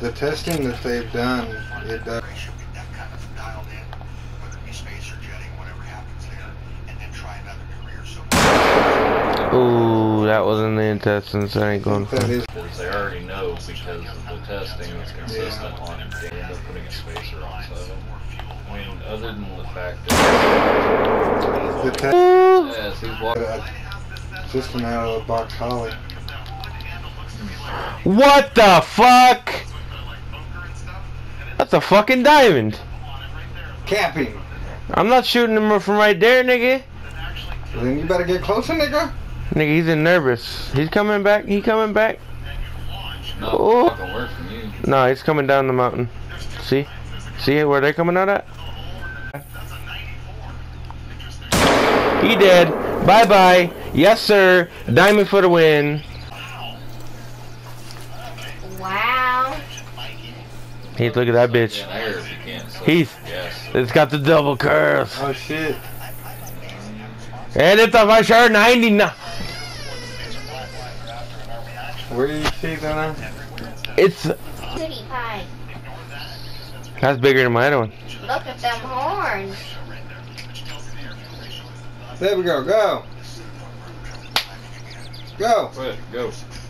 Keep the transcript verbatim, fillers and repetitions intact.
the testing that they've done, it does. Ooh, that was in the intestines. I ain't going for it. Because they already know because of the testing that's consistent yeah. on it. They end up putting a spacer on seven. I mean, other than the fact that... The test yes, he's walking. Just an out of the box Holly. What the fuck? That's a fucking diamond. Capping. I'm not shooting him from right there, nigga. Well, then you better get closer, nigga. Nigga, he's in nervous. He's coming back. He coming back. No, oh. fucking work from you. No, he's coming down the mountain. See? See where they coming out at? He dead. Bye bye. Yes, sir. Diamond for the win. Wow. Heath, look at that bitch. Yeah, there, you can't see. Heath, yes. It's got the double curve. Oh shit. And it's a for sure ninety-nine. Where do you see that? It's. Cutie pie. That's bigger than my other one. Look at them horns. There we go. Go. Go. Go. Go.